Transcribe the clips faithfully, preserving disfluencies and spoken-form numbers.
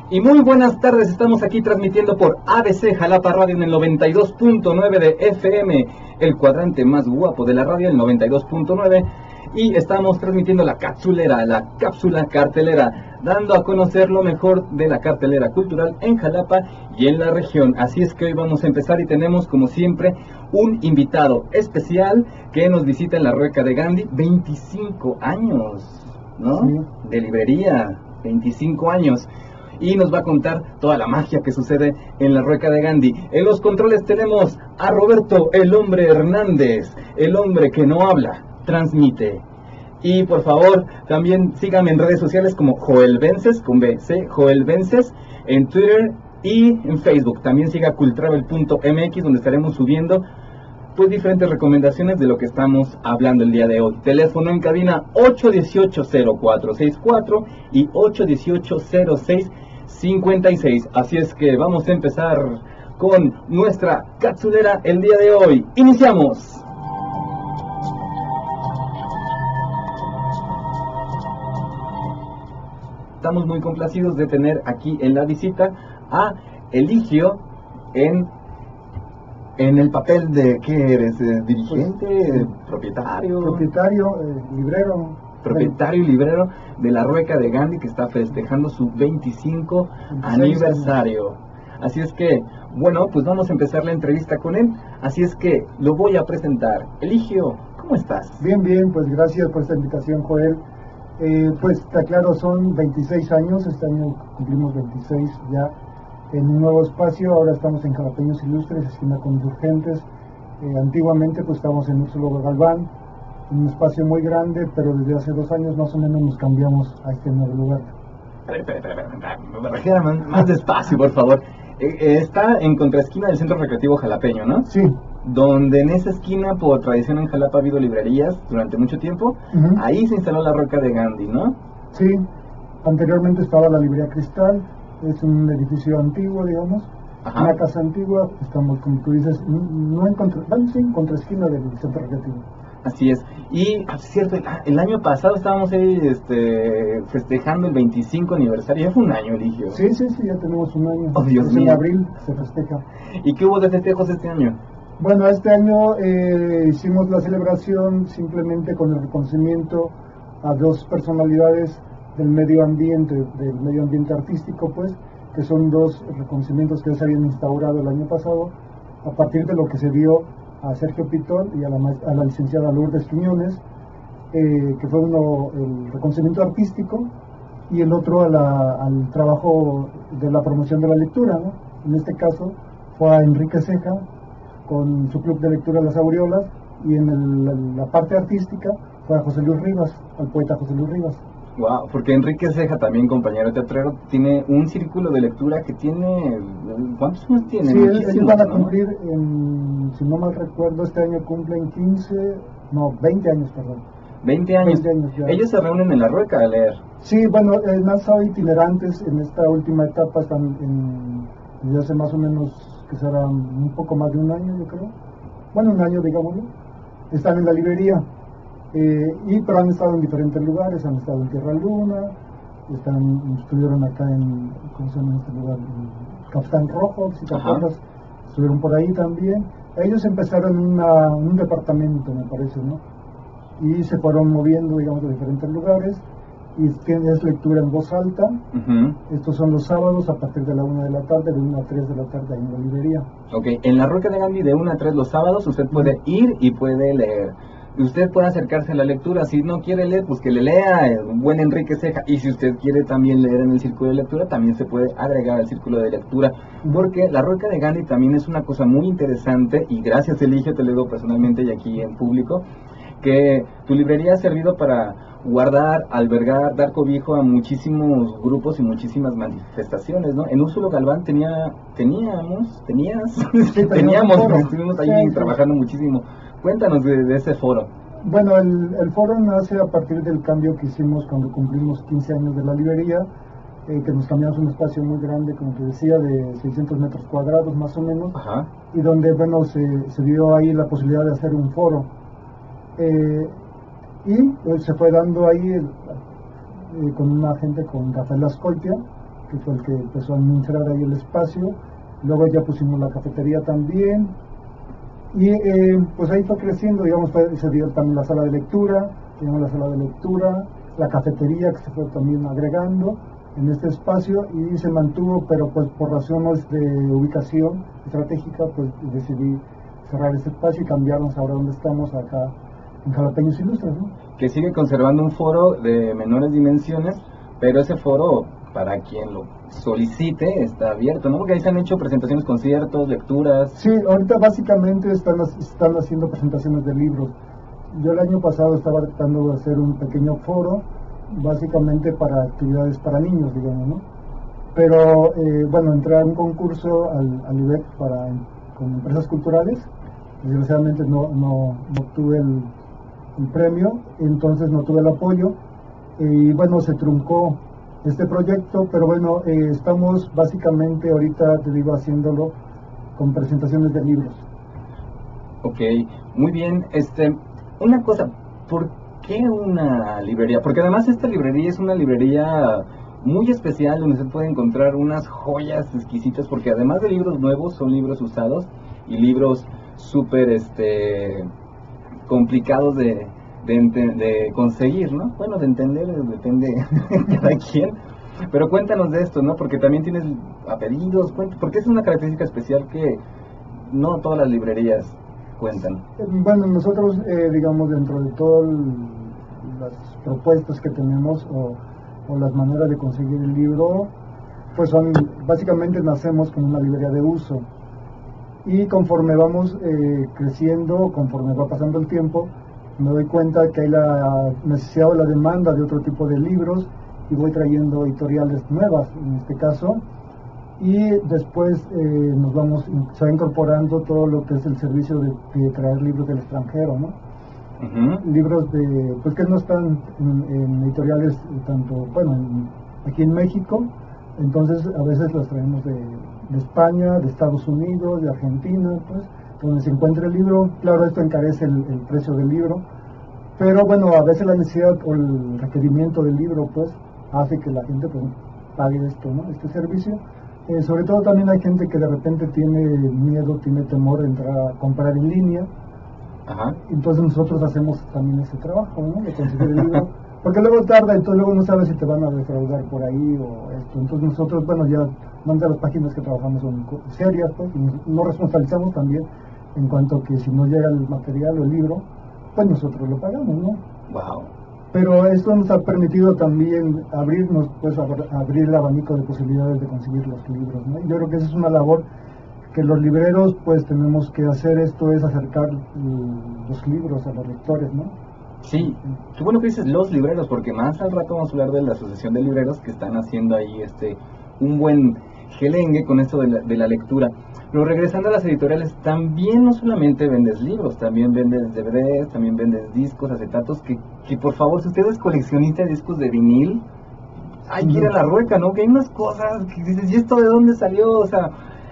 Y muy buenas tardes, estamos aquí transmitiendo por A B C Jalapa Radio en el noventa y dos punto nueve de F M, el cuadrante más guapo de la radio, el noventa y dos punto nueve, y estamos transmitiendo la capsulera, la cápsula cartelera, dando a conocer lo mejor de la cartelera cultural en Jalapa y en la región. Así es que hoy vamos a empezar y tenemos como siempre un invitado especial que nos visita en la Rueca de Gandhi, veinticinco años, ¿no? Sí. De librería, veinticinco años. Y nos va a contar toda la magia que sucede en la Rueca de Gandhi. En los controles tenemos a Roberto, el hombre Hernández, el hombre que no habla, transmite. Y por favor, también síganme en redes sociales como Joel Vences, con B C, Joel Vences, en Twitter y en Facebook. También siga cultravel punto m x, donde estaremos subiendo pues diferentes recomendaciones de lo que estamos hablando el día de hoy. Teléfono en cabina ocho uno ocho, cero cuatro seis cuatro y ocho uno ocho, cero seis cincuenta y seis. Así es que vamos a empezar con nuestra capsulera el día de hoy. ¡Iniciamos! Estamos muy complacidos de tener aquí en la visita a Eligio en, en el papel de, ¿qué eres? Eh, ¿Dirigente? Pues, sí. ¿Propietario? Propietario, eh, librero. Propietario y librero de la Rueca de Gandhi, que está festejando su veinticinco aniversario. Así es que, bueno, pues vamos a empezar la entrevista con él. Así es que lo voy a presentar. Eligio, ¿cómo estás? Bien, bien, pues gracias por esta invitación, Joel. Eh, pues te aclaro, son veintiséis años, este año cumplimos veintiséis ya en un nuevo espacio. Ahora estamos en Jalapeños Ilustres, esquina con Insurgentes. Eh, antiguamente pues estábamos en Úrsulo Galván, un espacio muy grande, pero desde hace dos años más o menos nos cambiamos a este nuevo lugar. Me refiero más, más despacio, por favor. Eh, eh, está en contraesquina del Centro Recreativo Jalapeño, ¿no? Sí. Donde en esa esquina, por tradición en Jalapa, ha habido librerías durante mucho tiempo. Uh-huh. Ahí se instaló la Rueca de Gandhi, ¿no? Sí. Anteriormente estaba la librería Cristal, es un edificio antiguo, digamos. Ajá. Una casa antigua, estamos, como tú dices, no en contra, sí, en contraesquina del Centro Recreativo. Así es. Y, es cierto, el año pasado estábamos ahí este, festejando el veinticinco aniversario. Ya fue un año, Eligio. Sí, sí, sí, ya tenemos un año. Oh, Dios es mío. En abril se festeja. ¿Y qué hubo de festejos este año? Bueno, este año eh, hicimos la celebración simplemente con el reconocimiento a dos personalidades del medio ambiente, del medio ambiente artístico, pues, que son dos reconocimientos que ya se habían instaurado el año pasado, a partir de lo que se dio a Sergio Pitol y a la, a la licenciada Lourdes Quiñones, eh, que fue uno el reconocimiento artístico y el otro a la, al trabajo de la promoción de la lectura, ¿no? En este caso fue a Enrique Ceja con su club de lectura Las Aureolas, y en el, la parte artística fue a José Luis Rivas, al poeta José Luis Rivas. Wow, porque Enrique Ceja, también compañero teatrero, tiene un círculo de lectura que tiene... ¿Cuántos años tiene? Sí, ellos van a cumplir, en, si no mal recuerdo, este año cumplen quince, no, veinte años, perdón. veinte años. veinte años ya. Ellos se reúnen en la Rueca a leer. Sí, bueno, eh, han estado itinerantes en esta última etapa, están en, desde hace más o menos, que será un poco más de un año, yo creo. Bueno, un año, digámoslo. Están en la librería. Eh, y pero han estado en diferentes lugares, han estado en Tierra Luna, están, estuvieron acá en, ¿cómo se llama este lugar? En Capitán Rojo, si te acuerdas, estuvieron por ahí también. Ellos empezaron una, un departamento, me parece, ¿no? Y se fueron moviendo, digamos, a diferentes lugares, y tienes lectura en voz alta. Uh-huh. Estos son los sábados a partir de la una de la tarde, de una a tres de la tarde ahí en la librería. Ok, en la Rueca de Gandhi de una a tres los sábados usted puede uh-huh. ir y puede leer. Usted puede acercarse a la lectura. Si no quiere leer, pues que le lea el buen Enrique Ceja. Y si usted quiere también leer en el círculo de lectura, también se puede agregar al círculo de lectura. Porque la Rueca de Gandhi también es una cosa muy interesante. Y gracias, Eligio, te lo digo personalmente y aquí en público, que tu librería ha servido para guardar, albergar, dar cobijo a muchísimos grupos y muchísimas manifestaciones, ¿no? En Úrsulo Galván tenía, teníamos, tenías, sí, teníamos, foro. estuvimos ahí sí, trabajando sí. muchísimo. Cuéntanos de, de ese foro. Bueno, el, el foro nace a partir del cambio que hicimos cuando cumplimos quince años de la librería, eh, que nos cambiamos un espacio muy grande, como te decía, de seiscientos metros cuadrados más o menos. Ajá. Y donde, bueno, se, se dio ahí la posibilidad de hacer un foro. Eh, y pues, se fue dando ahí eh, con una gente, con Rafael Ascoltia, que fue el que empezó a administrar ahí el espacio. Luego ya pusimos la cafetería también. Y eh, pues ahí fue creciendo, digamos, fue, se dio también la sala de lectura, teníamos la sala de lectura, la cafetería que se fue también agregando en este espacio y se mantuvo, pero pues por razones de ubicación estratégica, pues decidí cerrar ese espacio y cambiarnos ahora donde estamos, acá en Jalapeños Ilustres, ¿no? Que sigue conservando un foro de menores dimensiones, pero ese foro, para quien lo solicite, está abierto, ¿no? Porque ahí se han hecho presentaciones, conciertos, lecturas. Sí, ahorita básicamente están, están haciendo presentaciones de libros. Yo el año pasado estaba tratando de hacer un pequeño foro, básicamente para actividades para niños, digamos, ¿no? Pero, eh, bueno, entré a un concurso al, al I B E C para, con empresas culturales. Desgraciadamente no, no, no obtuve el, el premio, entonces no tuve el apoyo. Y bueno, se truncó este proyecto, pero bueno, eh, estamos básicamente ahorita, te digo, haciéndolo con presentaciones de libros. Ok, muy bien. Este, una cosa, ¿por qué una librería? Porque además esta librería es una librería muy especial donde se puede encontrar unas joyas exquisitas, porque además de libros nuevos, son libros usados y libros súper este, complicados de, de, de conseguir, ¿no? Bueno, de entender, depende de cada quien. Pero cuéntanos de esto, ¿no? Porque también tienes apellidos, porque es una característica especial que no todas las librerías cuentan. Bueno, nosotros, eh, digamos, dentro de todas las propuestas que tenemos o, o las maneras de conseguir el libro, pues son, básicamente nacemos como una librería de uso. Y conforme vamos eh, creciendo, conforme va pasando el tiempo, me doy cuenta que hay la necesidad o la demanda de otro tipo de libros y voy trayendo editoriales nuevas, en este caso, y después eh, nos vamos, se va incorporando todo lo que es el servicio de, de traer libros del extranjero, ¿no? Uh-huh. Libros de, pues que no están en, en editoriales tanto, bueno, en, aquí en México, entonces a veces los traemos de, de España, de Estados Unidos, de Argentina, pues, donde se encuentra el libro. Claro, esto encarece el, el precio del libro, pero bueno, a veces la necesidad o el requerimiento del libro, pues, hace que la gente, pues, pague esto, ¿no? Este servicio. Eh, sobre todo también hay gente que de repente tiene miedo, tiene temor de entrar a comprar en línea. Ajá. Entonces nosotros hacemos también ese trabajo, ¿no? De conseguir el libro. Porque luego tarda, entonces luego no sabes si te van a defraudar por ahí o esto. Entonces nosotros, bueno, ya más de las páginas que trabajamos son serias, pues, y nos, nos responsabilizamos también en cuanto a que si no llega el material o el libro, pues nosotros lo pagamos, ¿no? Wow. Pero esto nos ha permitido también abrirnos, pues, a, a abrir el abanico de posibilidades de conseguir los libros, ¿no? Yo creo que esa es una labor que los libreros, pues, tenemos que hacer. Esto es acercar uh, los libros a los lectores, ¿no? Sí, qué bueno que dices los libreros, porque más al rato vamos a hablar de la asociación de libreros que están haciendo ahí este un buen gelengue con esto de la, de la lectura. Pero regresando a las editoriales, también no solamente vendes libros, también vendes D V Ds, también vendes discos, acetatos, que, que por favor, si usted es coleccionista de discos de vinil, hay que ir a la rueca, ¿no? Que hay unas cosas que dices, ¿y esto de dónde salió? O sea,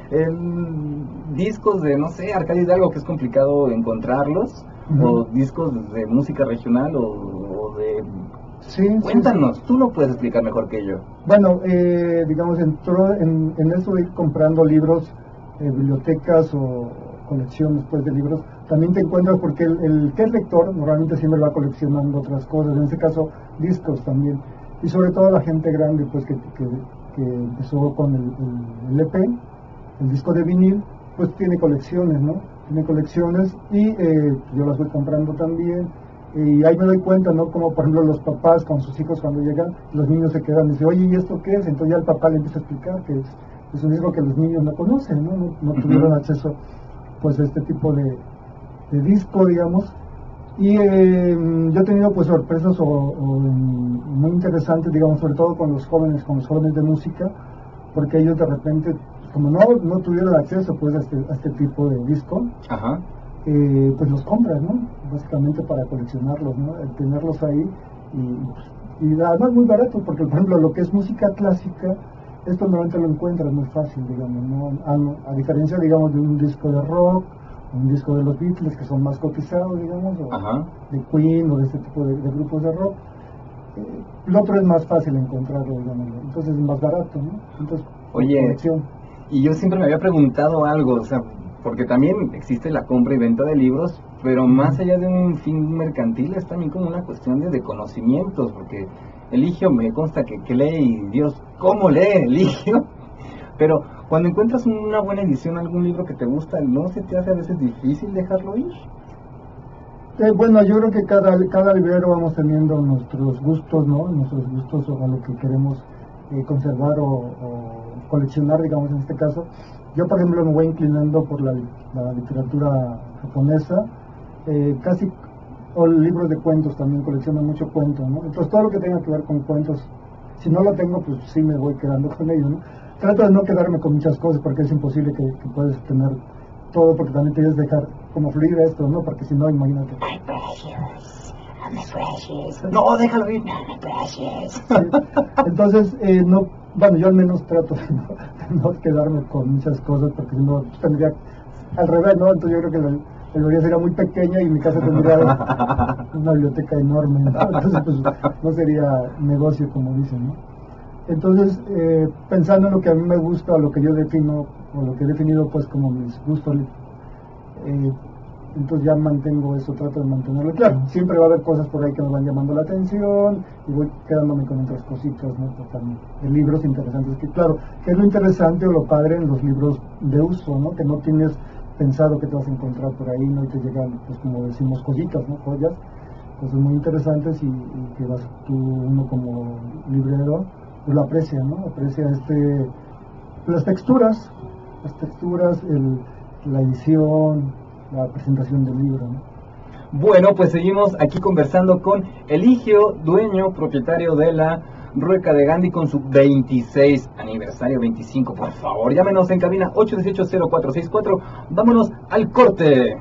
el, discos de, no sé, Arcadio Hidalgo, que es complicado encontrarlos, uh-huh. O discos de música regional o, o de... Sí, Cuéntanos, sí, sí. Tú lo puedes explicar mejor que yo. Bueno, eh, digamos, entró en, en esto de ir comprando libros, eh, bibliotecas o colecciones, pues, de libros, también te encuentras, porque el, el que es lector normalmente siempre va coleccionando otras cosas, en este caso discos también, y sobre todo la gente grande, pues, que, que, que empezó con el, el, el E P, el disco de vinil, pues tiene colecciones, ¿no? Tiene colecciones y eh, yo las voy comprando también. Y ahí me doy cuenta, ¿no? Como por ejemplo los papás con sus hijos cuando llegan, los niños se quedan y dicen, oye, ¿y esto qué es? Entonces ya el papá le empieza a explicar que es, es un disco que los niños no conocen, ¿no? No, no uh-huh. tuvieron acceso, pues, a este tipo de, de disco, digamos. Y eh, yo he tenido, pues, sorpresas o, o, muy interesantes, digamos, sobre todo con los jóvenes, con los jóvenes de música, porque ellos de repente, como no, no tuvieron acceso, pues, a este, a este tipo de disco, Ajá. Eh, pues los compras, ¿no? Básicamente para coleccionarlos, ¿no? El tenerlos ahí y, y además muy barato, porque por ejemplo lo que es música clásica, esto normalmente lo encuentras muy fácil, digamos, ¿no? A, a diferencia, digamos, de un disco de rock, un disco de los Beatles, que son más cotizados, digamos, o Ajá. de Queen o de este tipo de, de grupos de rock. Lo otro es más fácil encontrarlo, digamos, entonces es más barato, ¿no? Entonces, Oye, colección. y yo siempre me había preguntado algo, o sea, porque también existe la compra y venta de libros, pero más allá de un fin mercantil es también como una cuestión de, de conocimientos, porque Eligio me consta que, que lee y Dios, ¿cómo lee Eligio? Pero cuando encuentras una buena edición, algún libro que te gusta, ¿no se te hace a veces difícil dejarlo ir? Eh, bueno, yo creo que cada, cada librero vamos teniendo nuestros gustos, ¿no? Nuestros gustos o a lo que queremos eh, conservar o, o coleccionar, digamos, en este caso. Yo, por ejemplo, me voy inclinando por la, la literatura japonesa, eh, casi, o libros de cuentos también, colecciono mucho cuentos, ¿no? Entonces, todo lo que tenga que ver con cuentos, si no lo tengo, pues sí me voy quedando con ellos, ¿no? Trato de no quedarme con muchas cosas porque es imposible que, que puedes tener todo, porque también tienes que dejar como fluir esto, ¿no? Porque si no, imagínate. My precious, my precious. No, déjalo ir. My precious. Sí. Entonces, eh, no, bueno, yo al menos trato de no, de no quedarme con muchas cosas porque si no pues, tendría al revés, ¿no? Entonces yo creo que la, la librería sería muy pequeña y mi casa tendría una biblioteca enorme, ¿no? Entonces pues no sería negocio como dicen, ¿no? Entonces, eh, pensando en lo que a mí me gusta, o lo que yo defino, o lo que he definido pues como mis gustos, eh, entonces ya mantengo eso, trato de mantenerlo. Claro, siempre va a haber cosas por ahí que me van llamando la atención y voy quedándome con otras cositas, ¿no? También, de libros interesantes, que claro, que es lo interesante o lo padre en los libros de uso, ¿no? Que no tienes pensado que te vas a encontrar por ahí, ¿no? Y te llegan, pues como decimos, cositas, ¿no? Joyas, cosas muy interesantes y, y que vas tú, uno como librero, pues lo aprecia, ¿no? Aprecia este, las texturas, las texturas, el, la edición, la presentación del libro, ¿no? Bueno, pues seguimos aquí conversando con Eligio, dueño, propietario de la Rueca de Gandhi con su veintiséis aniversario, veinticinco, por favor, llámenos en cabina ocho uno ocho cero cuatro seis cuatro, vámonos al corte.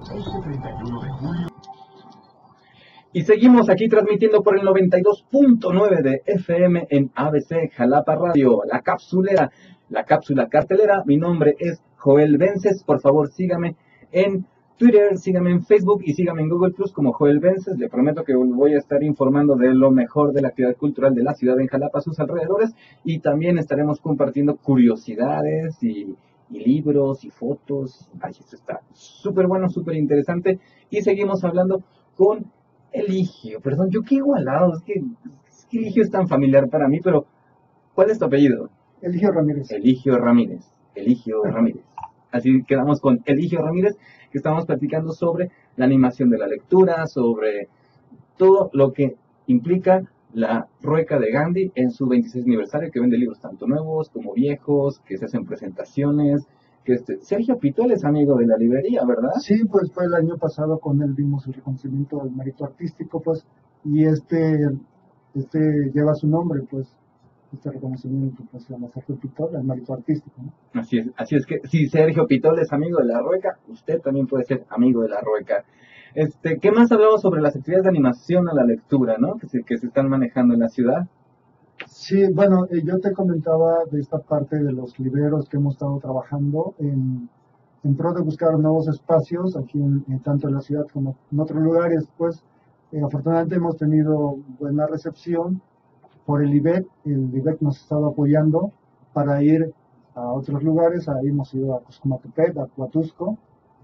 Y seguimos aquí transmitiendo por el noventa y dos punto nueve de F M en A B C Jalapa Radio, la capsulera, la cápsula cartelera. Mi nombre es Joel Vences, por favor sígame en Twitter, sígame en Facebook y sígame en Google Plus como Joel Vences. Le prometo que voy a estar informando de lo mejor de la actividad cultural de la ciudad en Jalapa, sus alrededores, y también estaremos compartiendo curiosidades y, y libros y fotos. Ay, esto está súper bueno, súper interesante. Y seguimos hablando con Eligio. Perdón, yo qué igualado, es que, es que Eligio es tan familiar para mí, pero ¿cuál es tu apellido? Eligio Ramírez. Eligio Ramírez. Eligio Ramírez. Así quedamos con Eligio Ramírez, que estamos platicando sobre la animación de la lectura, sobre todo lo que implica la Rueca de Gandhi en su veintiséis aniversario, que vende libros tanto nuevos como viejos, que se hacen presentaciones, que este, Sergio Pitol es amigo de la librería, ¿verdad? Sí, pues fue el año pasado con él vimos el reconocimiento del mérito artístico, pues, y este, este lleva su nombre, pues, este reconocimiento, pues, se llama Sergio Pitol, el mérito artístico, ¿no? Así es, así es que si Sergio Pitol es amigo de la Rueca, usted también puede ser amigo de la Rueca. Este, ¿qué más hablamos sobre las actividades de animación a la lectura, ¿no? Que se, que se están manejando en la ciudad? Sí, bueno, eh, yo te comentaba de esta parte de los libreros que hemos estado trabajando en, en pro de buscar nuevos espacios aquí en, en tanto en la ciudad como en otros lugares. Pues eh, afortunadamente hemos tenido buena recepción por el I B E C. El I B E C nos ha estado apoyando para ir a otros lugares. Ahí hemos ido a Cuscumatepec, a Huatusco,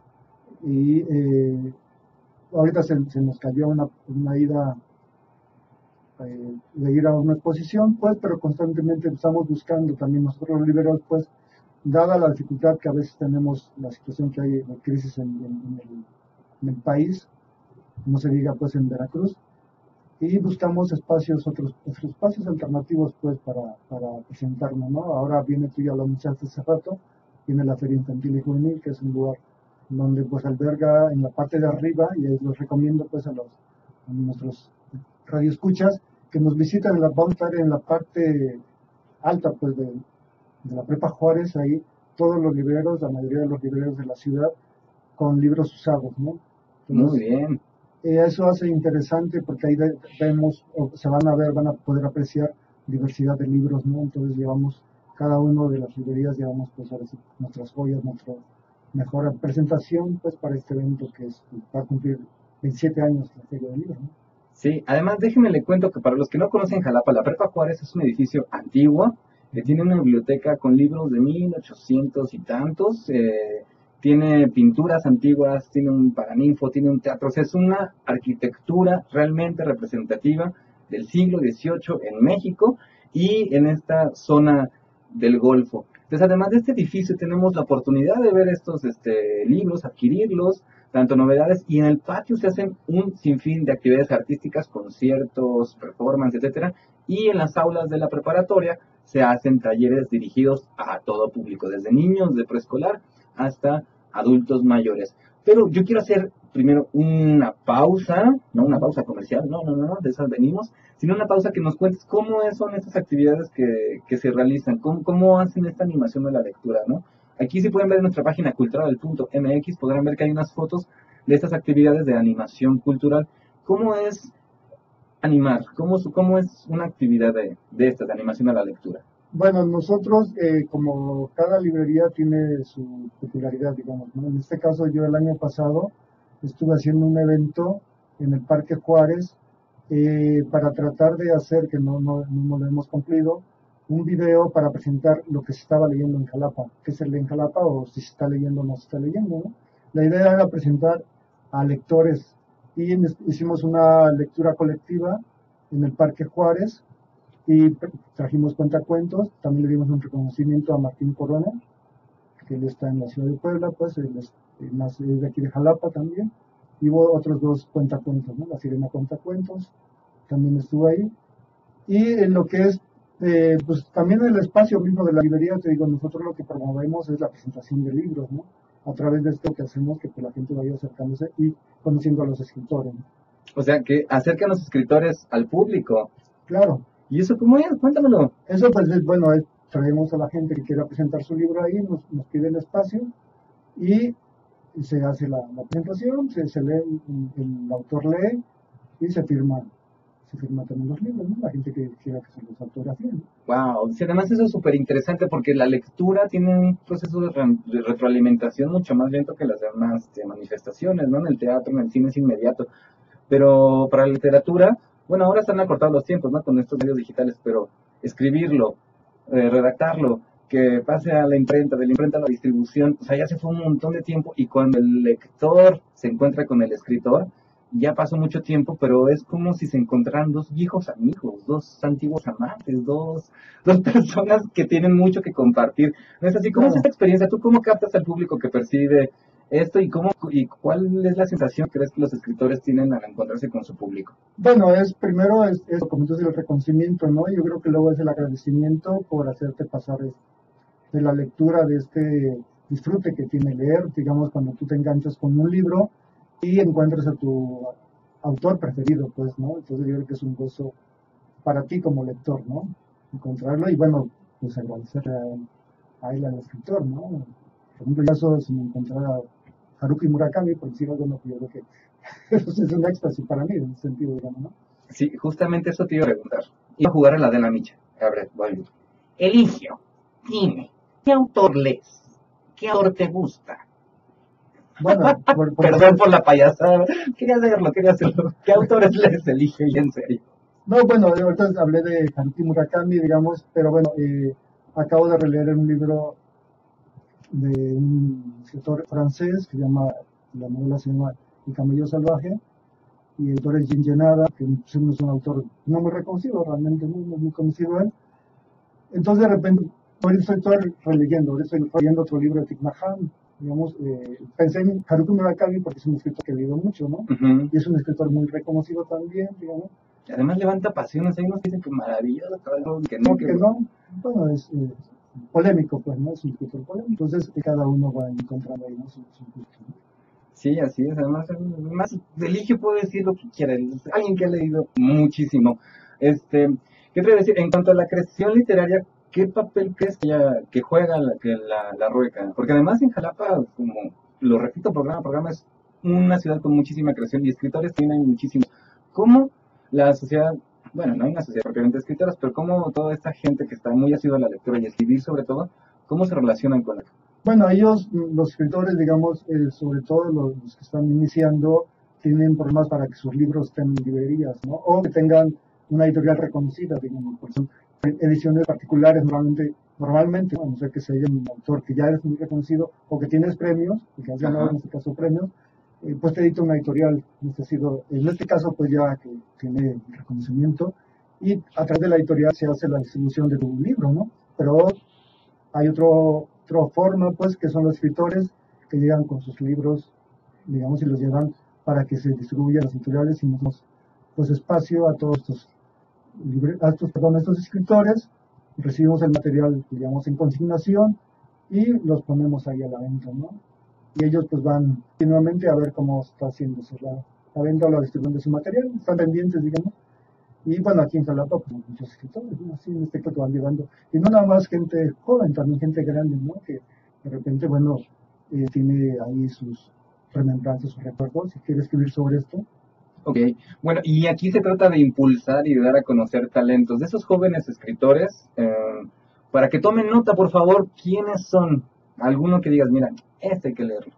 y eh, ahorita se, se nos cayó una, una ida eh, de ir a una exposición, pues, pero constantemente estamos buscando también nosotros los libreros, pues, dada la dificultad que a veces tenemos, la situación que hay de crisis en, en, en, el, en el país, no se diga pues en Veracruz, y buscamos espacios, otros, otros espacios alternativos, pues, para, para presentarnos, ¿no? Ahora viene, tú ya lo anunciaste hace rato, viene la Feria Infantil y Juvenil, que es un lugar donde, pues, alberga en la parte de arriba, y les recomiendo, pues, a los a nuestros radioescuchas que nos visiten. En la, vamos a estar en la parte alta, pues, de, de la Prepa Juárez, ahí todos los libreros, la mayoría de los libreros de la ciudad, con libros usados, ¿no? Entonces, muy bien. Eh, eso hace interesante porque ahí de, vemos, o se van a ver, van a poder apreciar diversidad de libros, ¿no? Entonces llevamos, cada uno de las librerías llevamos, pues, ahora sí, nuestras joyas, nuestra mejor presentación, pues, para este evento que es, va a cumplir veintisiete años la Feria del Libro, ¿no? Sí, además déjeme le cuento que para los que no conocen Jalapa, la Prepa Juárez es un edificio antiguo que tiene una biblioteca con libros de mil ochocientos y tantos, eh, tiene pinturas antiguas, tiene un paraninfo, tiene un teatro, o sea, es una arquitectura realmente representativa del siglo dieciocho en México y en esta zona del Golfo. Entonces, además de este edificio, tenemos la oportunidad de ver estos este, libros, adquirirlos, tanto novedades, y en el patio se hacen un sinfín de actividades artísticas, conciertos, performances, etcétera, y en las aulas de la preparatoria se hacen talleres dirigidos a todo público, desde niños de preescolar hasta adultos mayores. Pero yo quiero hacer primero una pausa, no una pausa comercial, no, no, no, no, de esas venimos, sino una pausa que nos cuentes cómo son estas actividades que, que se realizan, cómo, cómo hacen esta animación de la lectura, ¿no? Aquí si pueden ver en nuestra página cultural punto m x, podrán ver que hay unas fotos de estas actividades de animación cultural. ¿Cómo es animar? ¿Cómo, cómo es una actividad de, de estas, de animación a la lectura? Bueno, nosotros, eh, como cada librería tiene su peculiaridad, digamos, ¿no? En este caso, yo el año pasado estuve haciendo un evento en el Parque Juárez eh, para tratar de hacer, que no, no, no lo hemos cumplido, un video para presentar lo que se estaba leyendo en Jalapa, qué se lee en Jalapa o si se está leyendo o no se está leyendo, ¿no? La idea era presentar a lectores y hicimos una lectura colectiva en el Parque Juárez y trajimos cuentacuentos, también le dimos un reconocimiento a Martín Corona, que él está en la ciudad de Puebla, pues él es más de aquí de Jalapa también, y hubo otros dos cuentacuentos, ¿no? La Sirena Cuentacuentos también estuvo ahí, y en lo que es Eh, pues también el espacio mismo de la librería, te digo, nosotros lo que promovemos es la presentación de libros, ¿no? A través de esto que hacemos, que pues, la gente vaya acercándose y conociendo a los escritores, ¿no? O sea, que acercan los escritores al público. Claro. ¿Y eso cómo es? Cuéntamelo. Eso pues es, bueno, es, traemos a la gente que quiera presentar su libro ahí, nos, nos pide el espacio y se hace la, la presentación, se, se lee, el, el autor lee y se firma. Se firma también los libros, ¿no? La gente que quiera que se los autografíe, ¿no? Wow, sí, además eso es súper interesante porque la lectura tiene un proceso de, re de retroalimentación mucho más lento que las demás este, manifestaciones, ¿no? En el teatro, en el cine es inmediato, pero para la literatura, bueno, ahora están acortados los tiempos, ¿no? Con estos medios digitales, pero escribirlo, eh, redactarlo, que pase a la imprenta, de la imprenta a la distribución, o sea, ya se fue un montón de tiempo y cuando el lector se encuentra con el escritor, ya pasó mucho tiempo, pero es como si se encontraran dos viejos amigos, dos antiguos amantes, dos, dos personas que tienen mucho que compartir. ¿No es así? ¿Cómo es esta experiencia? ¿Tú cómo captas al público que percibe esto y cómo y cuál es la sensación que crees que los escritores tienen al encontrarse con su público? Bueno, es primero es, es como tú dices, el reconocimiento, ¿no? Yo creo que luego es el agradecimiento por hacerte pasar de la lectura, de este disfrute que tiene leer, digamos, cuando tú te enganchas con un libro y encuentras a tu autor preferido, pues, ¿no? Entonces yo creo que es un gozo para ti como lector, ¿no? Encontrarlo y, bueno, pues agradecer a, a él, al escritor, ¿no? Por ejemplo, ya solo si me encontrara Haruki Murakami, por decir algo, no, yo creo que eso es un éxtasis para mí, en ese sentido, digamos, ¿no? Sí, justamente eso te iba a preguntar. Iba a jugar a la de la Micha. A ver, voy. Eligio, dime, ¿qué autor lees? ¿Qué autor te gusta? Bueno, por, por Perdón por la payasada. Quería hacerlo, quería hacerlo. ¿Qué autores les elige y en serio? No, bueno, ahorita hablé de Haruki Murakami, digamos, pero bueno, eh, acabo de releer un libro de un escritor francés que se llama, la novela se llama El camello salvaje, y el autor es Jin Yenada, que no es un autor no muy reconocido, realmente no, no es muy conocido él. Entonces de repente, ahorita estoy releyendo, ahorita estoy leyendo otro libro de Thich Nhat Hanh. Digamos, eh, pensé en Haruki Murakami porque es un escritor que he leído mucho, ¿no? Uh-huh. Y es un escritor muy reconocido también, digamos. Y además levanta pasiones, hay unos que dicen que maravilloso, que no, que, que no, bueno, es eh, polémico, pues, ¿no? Es un escritor polémico, entonces cada uno va encontrando ahí, ¿no? Su, su gusto, ¿no? Sí, así es, además, más Eligio puede decir lo que quiera, alguien que ha leído muchísimo. Este, ¿qué te voy a decir? En cuanto a la creación literaria, ¿qué papel crees que, ya, que juega la, que la, la Rueca? Porque además en Jalapa, como lo repito programa a programa, es una ciudad con muchísima creación y escritores tienen muchísimos. ¿Cómo la sociedad, bueno, no hay una sociedad propiamente de escritores, pero cómo toda esta gente que está muy asidua a la lectura y a escribir sobre todo, cómo se relacionan con la... Bueno, ellos, los escritores, digamos, eh, sobre todo los, los que están iniciando, tienen problemas para que sus libros estén en librerías, ¿no? O que tengan una editorial reconocida, digamos, porque son ediciones particulares normalmente, normalmente, ¿no? A no ser que sea un autor que ya es muy reconocido o que tienes premios, y que has ganado Ajá. en este caso premios, eh, pues te edita una editorial, en este, sido, en este caso pues ya que tiene reconocimiento, y a través de la editorial se hace la distribución de tu libro, ¿no? Pero hay otro, otra forma, pues, que son los escritores que llegan con sus libros, digamos, y los llevan para que se distribuyan las editoriales y nos damos, pues, espacio a todos estos, libre, a estos, perdón, a estos escritores, recibimos el material, digamos, en consignación y los ponemos ahí a la venta, ¿no? Y ellos, pues, van continuamente a ver cómo está haciéndose la, la venta o la distribución de su material, están pendientes, digamos. Y bueno, aquí en Jalapa, pues muchos escritores, ¿no? Así en este caso van llevando. Y no nada más gente joven, también gente grande, ¿no? Que de repente, bueno, eh, tiene ahí sus remembranzas, sus recuerdos, y quiere escribir sobre esto. Ok, bueno, y aquí se trata de impulsar y de dar a conocer talentos de esos jóvenes escritores, eh, para que tomen nota, por favor, quiénes son. Alguno que digas, mira, este hay que leerlo.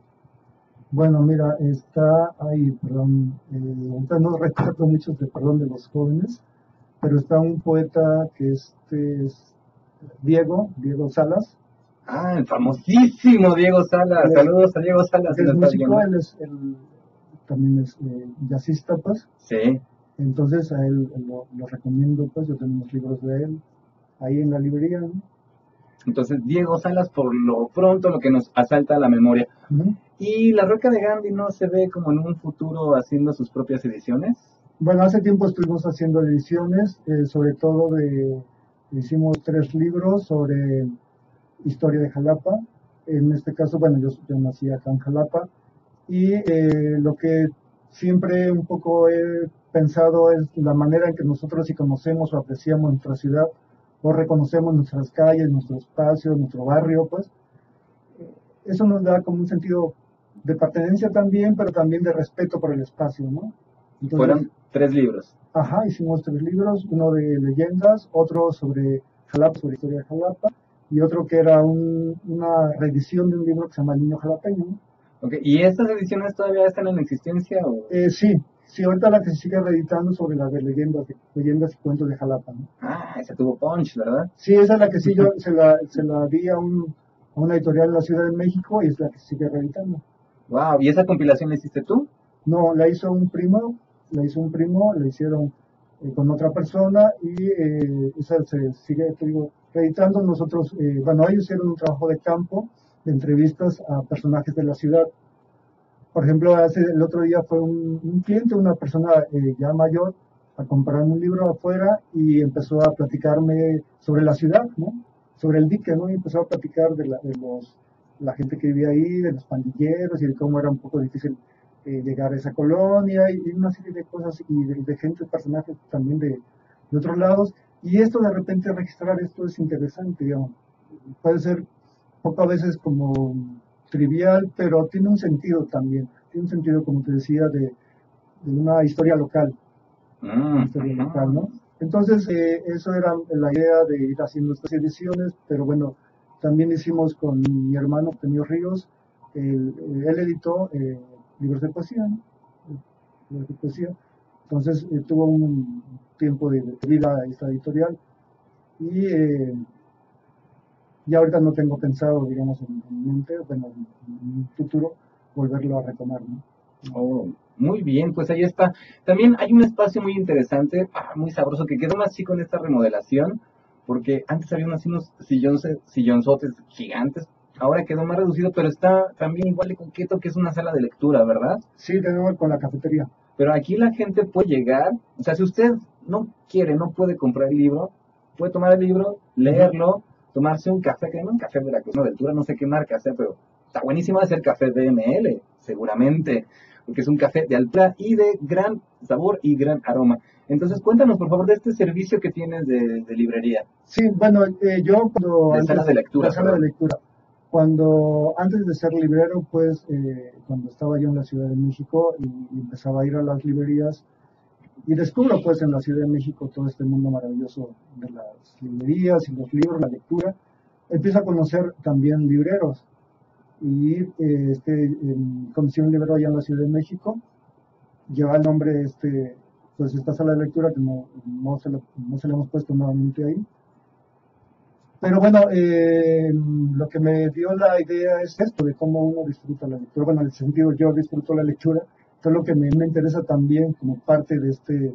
Bueno, mira, está ahí, perdón, eh, ahorita no recuerdo muchos de, perdón, de los jóvenes, pero está un poeta que este es Diego, Diego Salas. Ah, el famosísimo Diego Salas. Él es, Saludos a Diego Salas, si él lo es estás músico, viendo. él es, él también es eh, jazzista, pues. Sí. Entonces a él lo, lo recomiendo, pues yo tengo unos libros de él ahí en la librería, ¿no? Entonces, Diego Salas, por lo pronto, lo que nos asalta a la memoria. Uh-huh. ¿Y la Roca de Gandhi no se ve como en un futuro haciendo sus propias ediciones? Bueno, hace tiempo estuvimos haciendo ediciones, eh, sobre todo de, hicimos tres libros sobre historia de Jalapa. En este caso, bueno, yo, yo nací acá en Jalapa, y eh, lo que siempre un poco he pensado es la manera en que nosotros sí conocemos o apreciamos nuestra ciudad, o reconocemos nuestras calles, nuestro espacio, nuestro barrio, pues eso nos da como un sentido de pertenencia también, pero también de respeto por el espacio, ¿no? Entonces, fueron tres libros. Ajá, hicimos tres libros, uno de leyendas, otro sobre Jalapa, sobre historia de Jalapa, y otro que era un, una reedición de un libro que se llama El Niño Jalapeño, ¿no? Okay. ¿Y estas ediciones todavía están en existencia? O? Eh, sí, sí, ahorita la que se sigue reeditando sobre la de leyendas, de, leyendas y cuentos de Jalapa, ¿no? Ah, esa tuvo punch, ¿verdad? Sí, esa es la que sí yo se la, se la di a, un, a una editorial en la Ciudad de México, y es la que se sigue reeditando. Wow, ¿y esa compilación la hiciste tú? No, la hizo un primo, la hizo un primo, la hicieron eh, con otra persona, y eh, esa se sigue, te digo, reeditando. Nosotros, eh, bueno, ellos hicieron un trabajo de campo, de entrevistas a personajes de la ciudad. Por ejemplo, hace, el otro día fue un, un cliente, una persona eh, ya mayor, a comprar un libro afuera, y empezó a platicarme sobre la ciudad, ¿no? Sobre el dique, ¿no? Y empezó a platicar de la, de los, la gente que vivía ahí, de los pandilleros, y de cómo era un poco difícil eh, llegar a esa colonia, y, y una serie de cosas, y de, de gente, personajes también de, de otros lados. Y esto, de repente, registrar esto es interesante, digamos. Puede ser poco a veces como trivial, pero tiene un sentido también, tiene un sentido, como te decía, de, de una historia local, Mm, una historia uh-huh. local, ¿no? Entonces, eh, eso era la idea de ir haciendo estas ediciones, pero bueno, también hicimos con mi hermano Eugenio Ríos, el, él editó eh, libros de poesía, ¿no? Libros de poesía. Entonces, eh, tuvo un tiempo de, de vida esta editorial, y eh, y ahorita no tengo pensado, digamos, en, en mente, bueno, en, en un futuro, volverlo a retomar, ¿no? Oh, muy bien, pues ahí está. También hay un espacio muy interesante, ah, muy sabroso, que quedó más así con esta remodelación, porque antes había unos, unos sillones, sillonzotes gigantes, ahora quedó más reducido, pero está también igual de coqueto, que es una sala de lectura, ¿verdad? Sí, tenemos con la cafetería. Pero aquí la gente puede llegar, o sea, si usted no quiere, no puede comprar el libro, puede tomar el libro, leerlo, tomarse un café, que no un café de la Cruz de Altura, no sé qué marca sea, pero está buenísimo de hacer café D M L, seguramente, porque es un café de altura y de gran sabor y gran aroma. Entonces, cuéntanos, por favor, de este servicio que tienes de, de librería. Sí, bueno, eh, yo cuando... De antes, sala de lectura. De sala de lectura. Cuando, antes de ser librero, pues, eh, cuando estaba yo en la Ciudad de México y, y empezaba a ir a las librerías, y descubro, pues, en la Ciudad de México todo este mundo maravilloso de las librerías y los libros, la lectura, empiezo a conocer también libreros. Y eh, este, eh, conocí un librero allá en la Ciudad de México, lleva el nombre este, pues esta sala de lectura que no, no, se, lo, no se le hemos puesto nuevamente ahí. Pero bueno, eh, lo que me dio la idea es esto, de cómo uno disfruta la lectura. Bueno, en el sentido, yo disfruto la lectura, todo lo que me, me interesa también como parte de este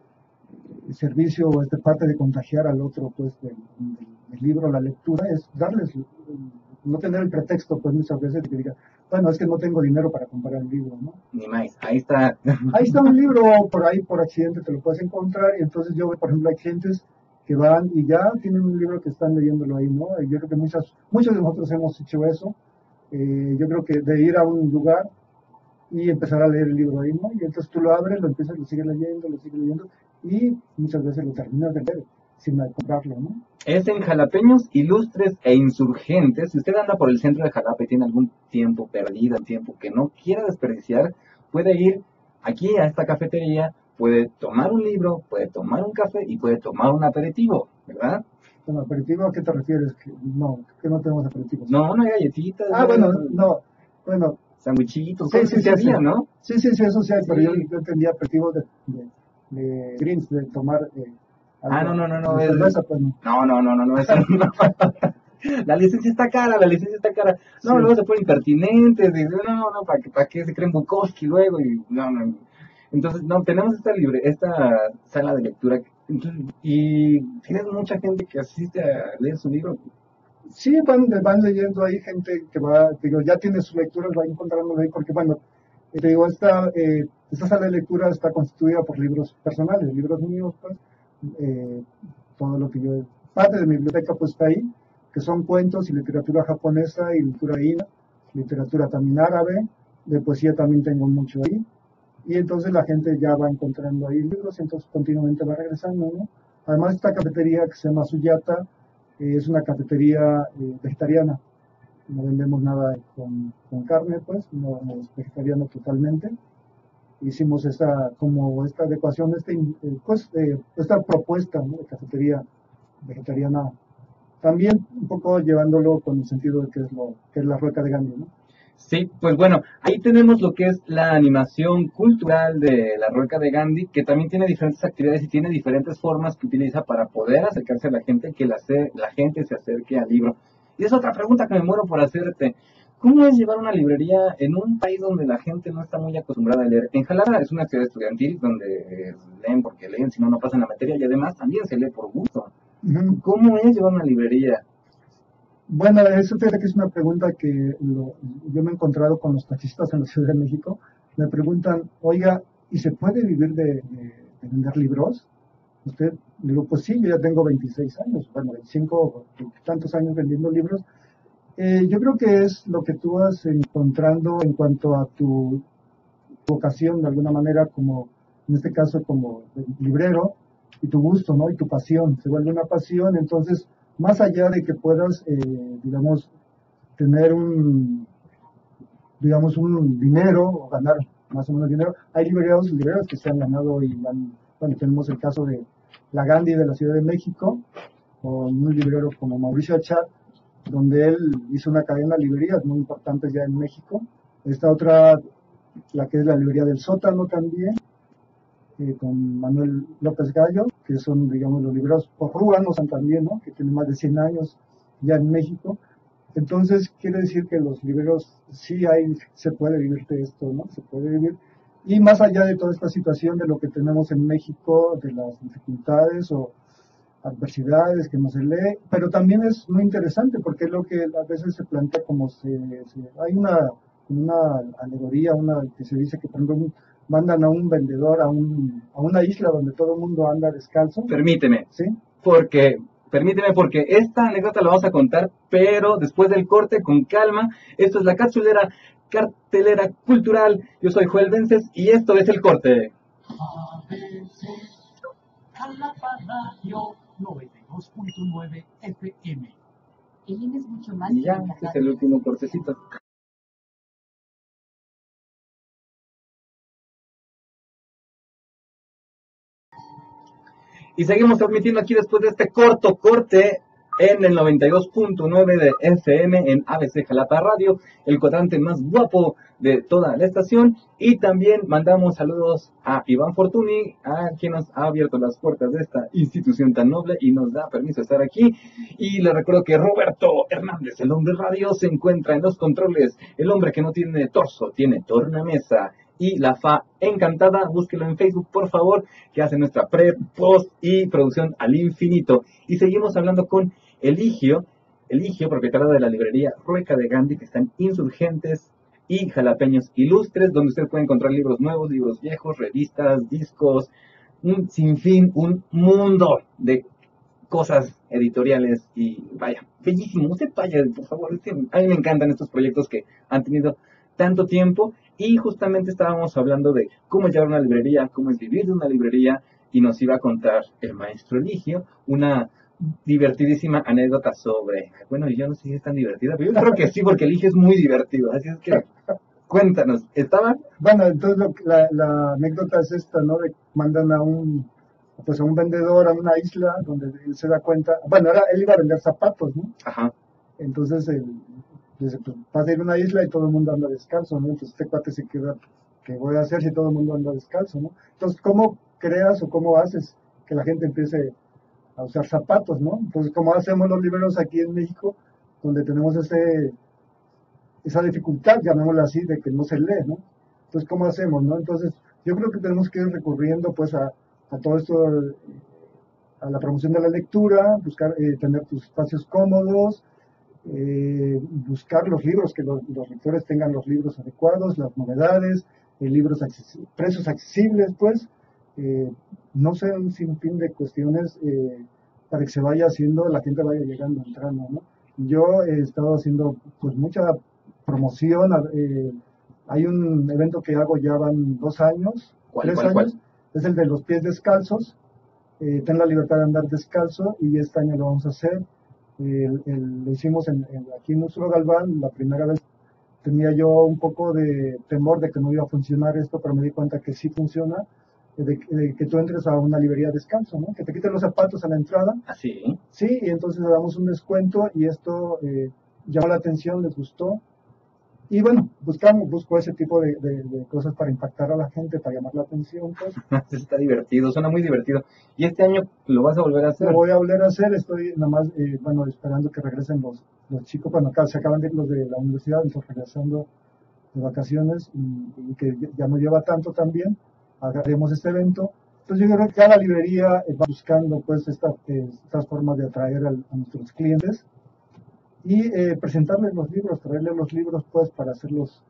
servicio o esta parte de contagiar al otro, pues, del, del, del libro, la lectura, es darles, no tener el pretexto, pues, muchas veces de que diga, bueno, es que no tengo dinero para comprar el libro, ¿no? Ni más, ahí está. Ahí está un libro, por ahí, por accidente te lo puedes encontrar, y entonces yo, por ejemplo, hay clientes que van y ya tienen un libro que están leyéndolo ahí, ¿no? Y yo creo que muchas, muchos de nosotros hemos hecho eso. Eh, yo creo que de ir a un lugar y empezar a leer el libro ahí, ¿no? Y entonces tú lo abres, lo empiezas, lo sigues leyendo, lo sigues leyendo, y muchas veces lo terminas de leer sin comprarlo, ¿no? Es en Jalapeños, Ilustres e Insurgentes. Si usted anda por el centro de Jalapa y tiene algún tiempo perdido, un tiempo que no quiera desperdiciar, puede ir aquí a esta cafetería, puede tomar un libro, puede tomar un café y puede tomar un aperitivo, ¿verdad? Bueno, aperitivo, ¿a qué te refieres? Que no, que no tenemos aperitivos. No, no hay galletitas. Ah, no, bueno, no, bueno. Sandwichitos, sí, sí, sí, se había, sí. ¿no? Sí, sí, sí, eso sí hay, Sí. pero yo, yo entendía aperitivos de, de, de drinks, de tomar eh, algo. Ah, no, no, no, no. De Es... cerveza, pues no. No, no, no, no, no, eso no. La licencia está cara, la licencia está cara. No, Sí. luego se ponen impertinentes, y no, no, ¿para qué, para qué se creen Bukowski luego? Y no, no. Entonces, no, tenemos esta libre, esta sala de lectura, entonces, y tienes mucha gente que asiste a leer su libro. Sí, van, van leyendo ahí gente que va, digo, ya tiene sus lecturas, va encontrándolo ahí, porque bueno, te digo, esta, eh, esta sala de lectura está constituida por libros personales, libros míos, pues, eh, todo lo que yo, parte de mi biblioteca pues está ahí, que son cuentos y literatura japonesa y literatura ina, literatura también árabe, de poesía también tengo mucho ahí, y entonces la gente ya va encontrando ahí libros, entonces continuamente va regresando, ¿no? Además esta cafetería que se llama Suyata, eh, es una cafetería eh, vegetariana, no vendemos nada con, con carne, pues, no, no es vegetariano totalmente. Hicimos esta, como esta adecuación, este, eh, pues, eh, esta propuesta, ¿no?, de cafetería vegetariana, también un poco llevándolo con el sentido de que es, lo, que es la rueca de Gandhi, ¿no? Sí, pues bueno, ahí tenemos lo que es la animación cultural de la Rueca de Gandhi, que también tiene diferentes actividades y tiene diferentes formas que utiliza para poder acercarse a la gente, que la, la gente se acerque al libro. Y es otra pregunta que me muero por hacerte. ¿Cómo es llevar una librería en un país donde la gente no está muy acostumbrada a leer? En Jalapa es una ciudad estudiantil donde leen porque leen, si no, no pasan la materia, y además también se lee por gusto. Uh-huh. ¿Cómo es llevar una librería? Bueno, eso fíjate que es una pregunta que lo, yo me he encontrado con los taxistas en la Ciudad de México. Me preguntan, oiga, ¿y se puede vivir de, de, de vender libros? Usted, le digo, pues sí, yo ya tengo veintiséis años, bueno, veinticinco, tantos años vendiendo libros. Eh, yo creo que es lo que tú vas encontrando en cuanto a tu vocación, de alguna manera, como, en este caso, como librero, y tu gusto, ¿no? Y tu pasión, se vuelve una pasión, entonces, más allá de que puedas, eh, digamos, tener un, digamos, un dinero, o ganar más o menos dinero, hay libreros, libreros que se han ganado y han, bueno, tenemos el caso de la Gandhi de la Ciudad de México, con un librero como Mauricio Achat, donde él hizo una cadena de librerías muy importantes ya en México. Esta otra, la que es la librería del Sótano también, eh, con Manuel López Gallo, que son, digamos, los libreros ruanos también, ¿no?, que tienen más de cien años ya en México. Entonces, quiere decir que los libreros sí hay, se puede vivir de esto, ¿no? Se puede vivir. Y más allá de toda esta situación de lo que tenemos en México, de las dificultades o adversidades que no se lee, pero también es muy interesante porque es lo que a veces se plantea como se, se hay una, una alegoría, una que se dice que por ejemplo mandan a un vendedor a, un, a una isla donde todo el mundo anda descalzo. Permíteme, ¿sí? Porque, permíteme, porque esta anécdota la vamos a contar, pero después del corte, con calma. Esto es la capsulera cartelera cultural. Yo soy Joel Vences y esto es el corte. noventa y dos punto nueve F M. El I N E es mucho más Y que ya, una este es radio. el último cortecito. Y seguimos transmitiendo aquí después de este corto corte en el noventa y dos punto nueve de F M en A B C Jalapa Radio, el cuadrante más guapo de toda la estación. Y también mandamos saludos a Iván Fortuny, a quien nos ha abierto las puertas de esta institución tan noble y nos da permiso de estar aquí. Y le recuerdo que Roberto Hernández, el hombre radio, se encuentra en los controles. El hombre que no tiene torso, tiene tornamesa. Y la Fa encantada, búsquelo en Facebook, por favor, que hace nuestra pre, post y producción al infinito. Y seguimos hablando con Eligio, Eligio, propietario de la librería Rueca de Gandhi, que están Insurgentes y Jalapeños Ilustres, donde usted puede encontrar libros nuevos, libros viejos, revistas, discos, un sinfín, un mundo de cosas editoriales y vaya, bellísimo. Usted vaya, por favor, es que a mí me encantan estos proyectos que han tenido tanto tiempo y justamente estábamos hablando de cómo llevar una librería, cómo es vivir de una librería y nos iba a contar el maestro Eligio una divertidísima anécdota sobre, bueno, yo no sé si es tan divertida, pero yo creo que sí, porque Eligio es muy divertido, así es que cuéntanos, ¿estaba? Bueno, entonces lo, la, la anécdota es esta, ¿no? De que mandan a un, pues a un vendedor a una isla donde él se da cuenta, bueno, era, él iba a vender zapatos, ¿no? Ajá. Entonces él dice, pues vas a ir a una isla y todo el mundo anda descalzo, ¿no? Entonces este cuate se queda, ¿qué voy a hacer si todo el mundo anda descalzo, ¿no? Entonces, ¿cómo creas o cómo haces que la gente empiece a usar zapatos, ¿no? Entonces, ¿cómo hacemos los libreros aquí en México, donde tenemos ese, esa dificultad, llamémosla así, de que no se lee, ¿no? Entonces, ¿cómo hacemos, no? Entonces, yo creo que tenemos que ir recurriendo, pues, a, a todo esto, a la promoción de la lectura, buscar eh, tener tus espacios cómodos, eh, buscar los libros, que los, los lectores tengan los libros adecuados, las novedades, eh, libros accesi- precios accesibles, pues, eh, no sé, un sinfín de cuestiones eh, para que se vaya haciendo, la gente vaya llegando, entrando, ¿no? Yo he estado haciendo, pues, mucha promoción, eh, hay un evento que hago ya van dos años, ¿Cuál, tres cuál, años, cuál? es el de los pies descalzos, eh, ten la libertad de andar descalzo y este año lo vamos a hacer. El, el, lo hicimos en, en, aquí en Úrsula Galván, la primera vez tenía yo un poco de temor de que no iba a funcionar esto, pero me di cuenta que sí funciona, de, de que tú entres a una librería descalzo, ¿no? Que te quiten los zapatos a la entrada. Así. Sí, y entonces le damos un descuento y esto eh, llamó la atención, les gustó. Y bueno, buscamos, busco ese tipo de, de, de cosas para impactar a la gente, para llamar la atención, pues. Está divertido, suena muy divertido. ¿Y este año lo vas a volver a hacer? Lo voy a volver a hacer, estoy nada más, eh, bueno, esperando que regresen los, los chicos, bueno, acá se acaban de ir los de la universidad, entonces regresando de vacaciones y, y que ya no lleva tanto también, haremos este evento. Entonces yo creo que cada librería va buscando pues esta, eh, estas formas de atraer al, a nuestros clientes y eh, presentarles los libros, traerles los libros pues para hacerlos,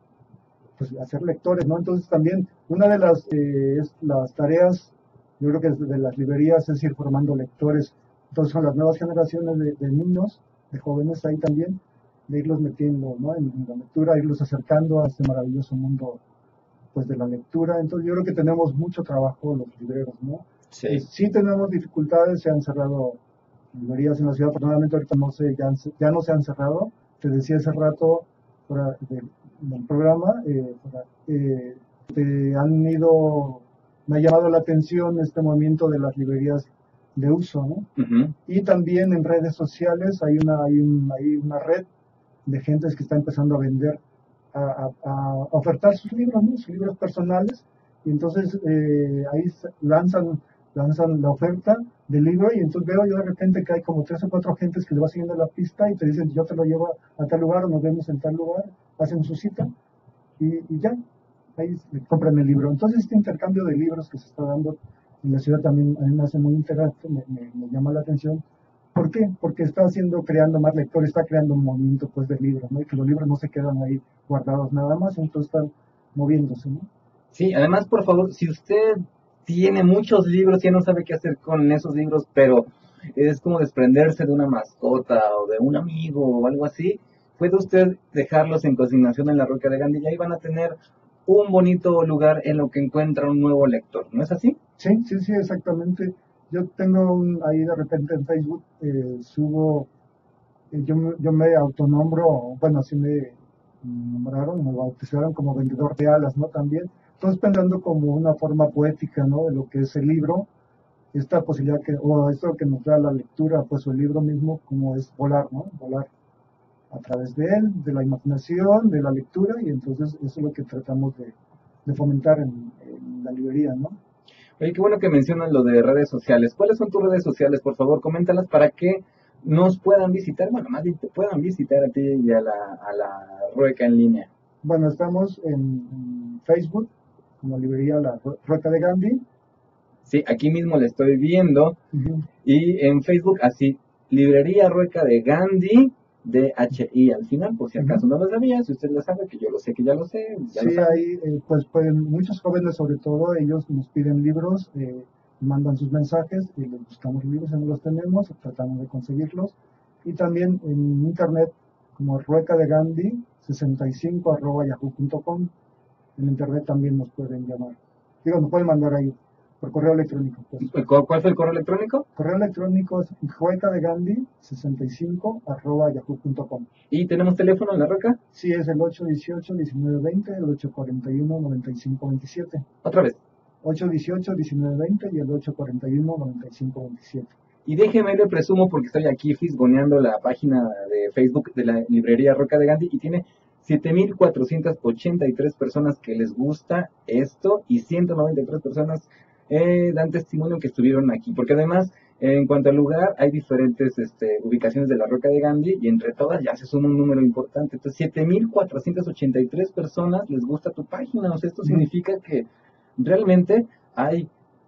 pues hacer lectores, ¿no? Entonces también una de las, eh, es las tareas, yo creo que de las librerías es ir formando lectores. Entonces son las nuevas generaciones de, de niños, de jóvenes ahí también, de irlos metiendo, ¿no? en, en la lectura, irlos acercando a este maravilloso mundo pues de la lectura. Entonces yo creo que tenemos mucho trabajo los libreros, ¿no? Sí. Eh, sí tenemos dificultades, se han cerrado librerías en la ciudad, afortunadamente ahorita no sé, ya, ya no se han cerrado. Te decía hace rato fuera de, del programa, eh, fuera, eh, te han ido, me ha llamado la atención este movimiento de las librerías de uso, ¿no? Uh-huh. Y también en redes sociales hay una, hay, un, hay una red de gentes que está empezando a vender, a, a, a ofertar sus libros, ¿no? Sus libros personales, y entonces eh, ahí lanzan, lanzan la oferta del libro, y entonces veo yo de repente que hay como tres o cuatro gentes que le va siguiendo la pista y te dicen, yo te lo llevo a tal lugar, o nos vemos en tal lugar, hacen su cita, y, y ya, ahí compran el libro. Entonces este intercambio de libros que se está dando en la ciudad también a mí me hace muy interesante, me, me, me llama la atención. ¿Por qué? Porque está haciendo, creando más lectores, está creando un movimiento pues de libros, ¿no? Y que los libros no se quedan ahí guardados nada más, entonces están moviéndose, ¿no? Sí, además, por favor, si usted tiene muchos libros, ya no sabe qué hacer con esos libros, pero es como desprenderse de una mascota o de un amigo o algo así, puede usted dejarlos en consignación en la Rueca de Gandhi y ahí van a tener un bonito lugar en lo que encuentra un nuevo lector, ¿no es así? Sí, sí, sí, exactamente. Yo tengo un, ahí de repente en Facebook, eh, subo, eh, yo, yo me autonombro, bueno, así me nombraron, me bautizaron como vendedor de alas, ¿no? También. Entonces pensando como una forma poética, ¿no? De lo que es el libro, esta posibilidad que, o esto que nos da la lectura, pues o el libro mismo, como es volar, ¿no? Volar a través de él, de la imaginación, de la lectura, y entonces eso es lo que tratamos de, de fomentar en, en la librería, ¿no? Oye, qué bueno que mencionas lo de redes sociales. ¿Cuáles son tus redes sociales? Por favor, coméntalas para que nos puedan visitar, bueno, más bien te puedan visitar a ti y a la, a la Rueca en línea. Bueno, estamos en, en Facebook, como librería La Rueca de Gandhi. Sí, aquí mismo la estoy viendo. Uh-huh. Y en Facebook, así, Librería Rueca de Gandhi, D H I al final, por si acaso Uh-huh. no lo sabía, si usted lo sabe, que yo lo sé, que ya lo sé. Ya sí, lo sabe. ahí, eh, pues, pues muchos jóvenes, sobre todo, ellos nos piden libros, eh, mandan sus mensajes y les buscamos libros, no los tenemos, tratamos de conseguirlos. Y también en internet, como Rueca de Gandhi, sesenta y cinco arroba yahoo punto com. En internet también nos pueden llamar. Digo, nos pueden mandar ahí por correo electrónico. Pues. ¿Cuál fue el correo electrónico? Correo electrónico es rueca de gandhi sesenta y cinco arroba yahoo punto com. ¿Y tenemos teléfono en la Rueca? Sí, es el ocho dieciocho, diecinueve veinte, el ocho cuarenta y uno, noventa y cinco veintisiete. Otra vez. ocho dieciocho, diecinueve veinte y el ocho cuarenta y uno, noventa y cinco veintisiete. Y déjeme le presumo porque estoy aquí fisgoneando la página de Facebook de la librería Rueca de Gandhi y tiene siete mil cuatrocientas ochenta y tres personas que les gusta esto y ciento noventa y tres personas eh, dan testimonio que estuvieron aquí. Porque además, en cuanto al lugar, hay diferentes este, ubicaciones de la Rueca de Gandhi y entre todas ya se suma un número importante. Entonces, siete mil cuatrocientas ochenta y tres personas les gusta tu página. O sea, esto significa que realmente hay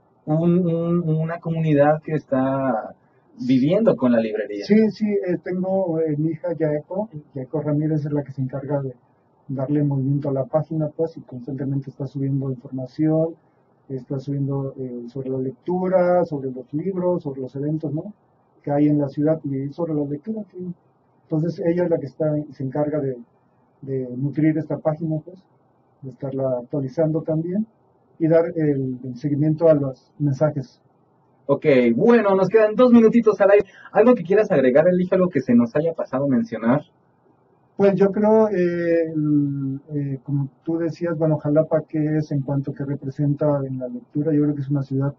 un, un, una comunidad que está viviendo con la librería. Sí, sí, eh, tengo eh, mi hija Yaeko, Yaeko Ramírez es la que se encarga de darle movimiento a la página, pues, y constantemente está subiendo información, está subiendo eh, sobre la lectura, sobre los libros, sobre los eventos, ¿no? Que hay en la ciudad y sobre la lectura. Que, entonces ella es la que está, se encarga de, de nutrir esta página, pues, de estarla actualizando también y dar el, el seguimiento a los mensajes. Ok, bueno, nos quedan dos minutitos al aire. ¿Algo que quieras agregar, Elige, algo que se nos haya pasado mencionar? Pues yo creo, eh, eh, como tú decías, bueno, Jalapa, ¿qué es en cuanto que representa en la lectura? Yo creo que es una ciudad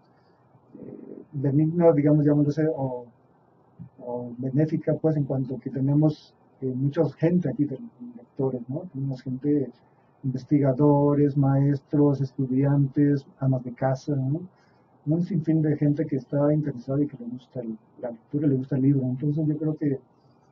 eh, benigna, digamos, llamándose, o, o benéfica, pues, en cuanto que tenemos eh, mucha gente aquí de lectores, ¿no? Tenemos gente, investigadores, maestros, estudiantes, amas de casa, ¿no? Un sinfín de gente que está interesada y que le gusta el, la lectura, le gusta el libro. Entonces yo creo que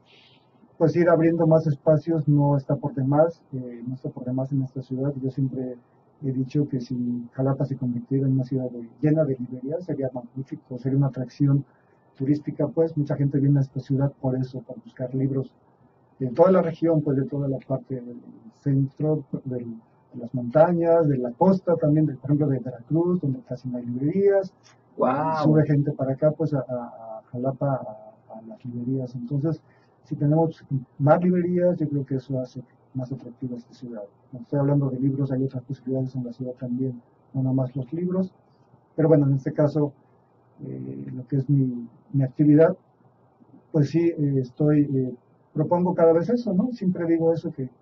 pues ir abriendo más espacios no está por demás, eh, no está por demás en esta ciudad. Yo siempre he dicho que si Jalapa se convirtiera en una ciudad de, llena de librerías sería magnífico, sería una atracción turística, pues mucha gente viene a esta ciudad por eso, para buscar libros de toda la región, pues de toda la parte del centro, del, de las montañas, de la costa también, de, por ejemplo de Veracruz, donde casi no hay librerías. Wow. Sube gente para acá, pues a, a Jalapa, a, a las librerías. Entonces, si tenemos más librerías, yo creo que eso hace más atractiva esta ciudad. No estoy hablando de libros, hay otras posibilidades en la ciudad también, no nada más los libros. Pero bueno, en este caso, eh, lo que es mi, mi actividad, pues sí, eh, estoy, eh, propongo cada vez eso, ¿no? Siempre digo eso, que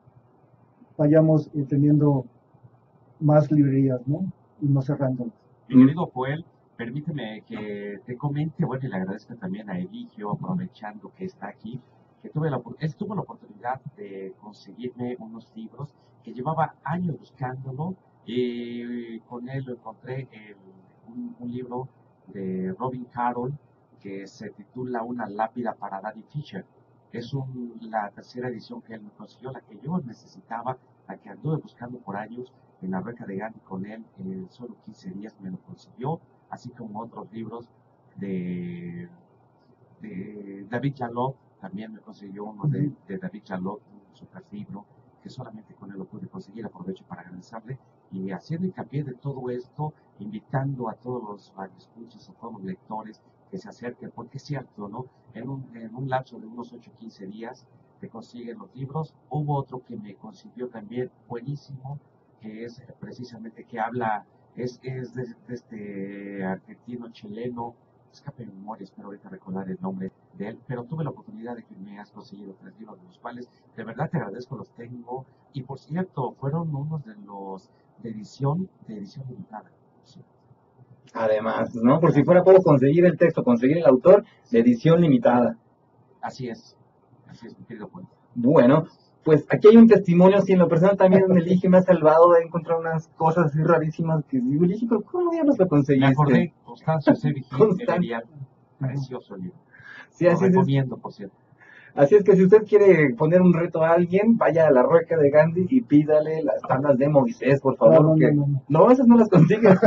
vayamos eh, teniendo más librerías, ¿no? Y no cerrándolas. Mi querido Joel, permíteme que te comente, bueno, y le agradezco también a Eligio, aprovechando que está aquí, que tuve la, él tuvo la oportunidad de conseguirme unos libros que llevaba años buscándolo, y con él lo encontré el, un, un libro de Robin Carroll que se titula Una lápida para Daddy Fisher. Es un, la tercera edición que él me consiguió, la que yo necesitaba, la que anduve buscando por años en la Rueca de Gandhi con él, en solo quince días me lo consiguió, así como otros libros de, de David Jalot, también me consiguió uno de, de David Jalot, un super libro, que solamente con él lo pude conseguir, aprovecho para agradecerle, y haciendo hincapié de todo esto, invitando a todos los radioescuchas, a todos los lectores, que se acerquen, porque es cierto, ¿no? En un, en un lapso de unos ocho o quince días te consiguen los libros. Hubo otro que me consiguió también buenísimo, que es precisamente que habla, es, es de, de este argentino chileno, escape de memoria, espero ahorita recordar el nombre de él, pero tuve la oportunidad de que me has conseguido tres libros, de los cuales de verdad te agradezco, los tengo, y por cierto, fueron unos de los de edición, de edición limitada. Sí. Además, ¿no? Por si fuera poco conseguir el texto, conseguir el autor de edición limitada. Así es, así es, mi querido Juan. Bueno, pues aquí hay un testimonio, si en lo personal también Elige me ha salvado de encontrar unas cosas así rarísimas que digo, Elige, pero ¿cómo diablos lo Me conseguiste? acordé, Constancio C. Vigil, Constancio. Everial, precioso libro. Sí, Lo así es. recomiendo, por cierto. Así es que si usted quiere poner un reto a alguien, vaya a la Rueca de Gandhi y pídale las tablas de Moisés, por favor. No, no, que... no, no. no, esas no las consigues.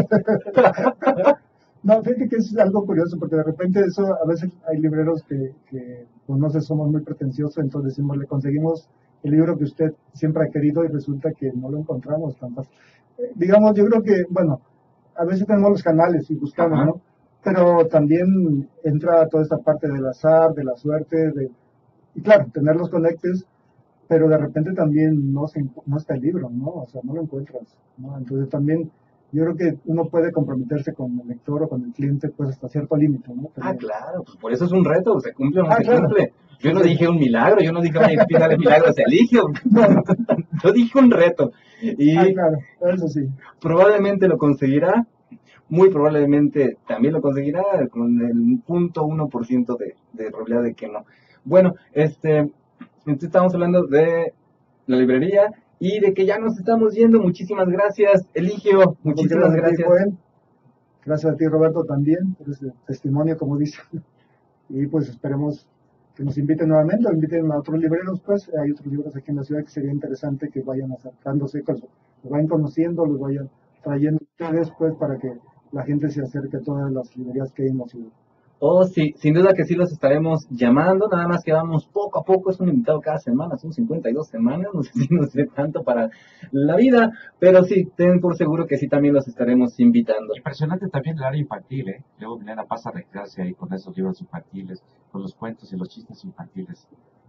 No, fíjate que es algo curioso, porque de repente eso, a veces hay libreros que, que pues no sé, somos muy pretenciosos, entonces decimos, le conseguimos el libro que usted siempre ha querido y resulta que no lo encontramos tan fácil. Eh, digamos, yo creo que, bueno, a veces tenemos los canales y buscamos, Ajá. ¿no? Pero también entra toda esta parte del azar, de la suerte, de, y claro, tener los conectes, pero de repente también no, se, no está el libro, ¿no? O sea, no lo encuentras, ¿no? Entonces también yo creo que uno puede comprometerse con el lector o con el cliente pues hasta cierto límite, ¿no? Pero, Ah, claro, pues por eso es un reto, se cumple o no Ah, se claro. cumple. Yo no Sí. dije un milagro, yo no dije, oye, pídale milagros a Eligio. Yo dije un reto. Y Ah, claro, eso sí. probablemente lo conseguirá, muy probablemente también lo conseguirá con el punto uno por ciento de, de probabilidad de que no. Bueno, este, entonces estamos hablando de la librería y de que ya nos estamos yendo. Muchísimas gracias, Eligio. Muchísimas Gracias a ti, gracias. Joel. Gracias a ti, Roberto, también por ese testimonio, como dice. Y pues esperemos que nos inviten nuevamente o inviten a otros libreros, pues hay otros libros aquí en la ciudad que sería interesante que vayan acercándose, que los vayan conociendo, los vayan trayendo ustedes, pues para que la gente se acerque a todas las librerías que hay en la ciudad. Oh, sí, sin duda que sí los estaremos llamando, nada más que vamos poco a poco, es un invitado cada semana, son cincuenta y dos semanas, no sé si nos dé tanto para la vida, pero sí, ten por seguro que sí también los estaremos invitando. Impresionante también el área infantil, ¿eh? Luego Milena pasa a recrearse ahí con esos libros infantiles, con los cuentos y los chistes infantiles.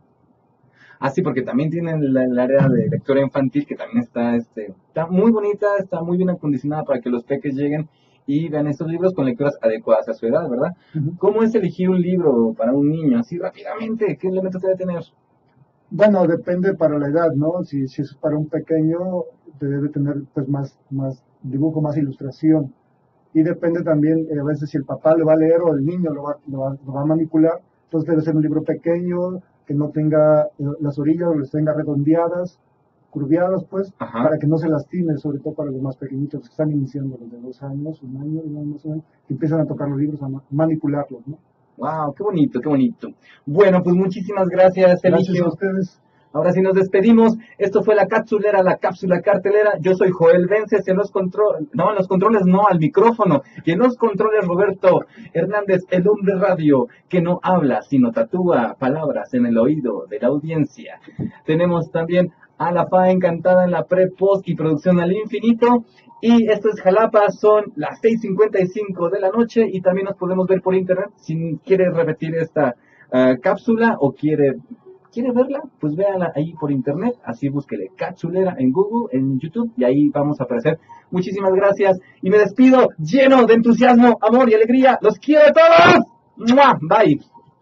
Ah, sí, porque también tienen la- el área de lectura infantil que también está, este, está muy bonita, está muy bien acondicionada para que los peques lleguen y vean estos libros con lecturas adecuadas a su edad, ¿verdad? Ujú. ¿Cómo es elegir un libro para un niño así rápidamente? ¿Qué elementos debe tener? Bueno, depende para la edad, ¿no? Si, si es para un pequeño, debe tener pues más, más dibujo, más ilustración. Y depende también, eh, a veces si el papá le va a leer o el niño lo va, lo va, lo va a manipular, entonces debe ser un libro pequeño, que no tenga eh, las orillas, las tenga redondeadas, curviadas, pues, Ajá. para que no se lastime, sobre todo para los más pequeñitos que están iniciando, los de dos años, un año, un año más o menos, que empiezan a tocar los libros, a ma- manipularlos, ¿no? Wow, qué bonito, qué bonito. Bueno, pues muchísimas gracias, Gracias a Eligio. ustedes. Ahora sí nos despedimos. Esto fue la capsulera, la cápsula cartelera. Yo soy Joel Vences en los controles, no, en los controles no, al micrófono. Y en los controles Roberto Hernández, el hombre radio, que no habla, sino tatúa palabras en el oído de la audiencia. Tenemos también a la F A encantada en la pre, post y producción al infinito. Y esto es Jalapa, son las seis cincuenta y cinco de la noche y también nos podemos ver por internet. Si quiere repetir esta uh, cápsula o quiere, quiere verla, pues véala ahí por internet. Así búsquele Capsulera en Google, en YouTube y ahí vamos a aparecer. Muchísimas gracias y me despido lleno de entusiasmo, amor y alegría. ¡Los quiero a todos! ¡Mua! Bye.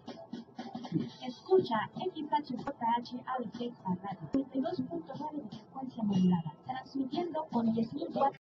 Escucha X H J H A D T Radio, noventa y dos punto nueve de frecuencia modulada, transmitiendo con diez mil watts.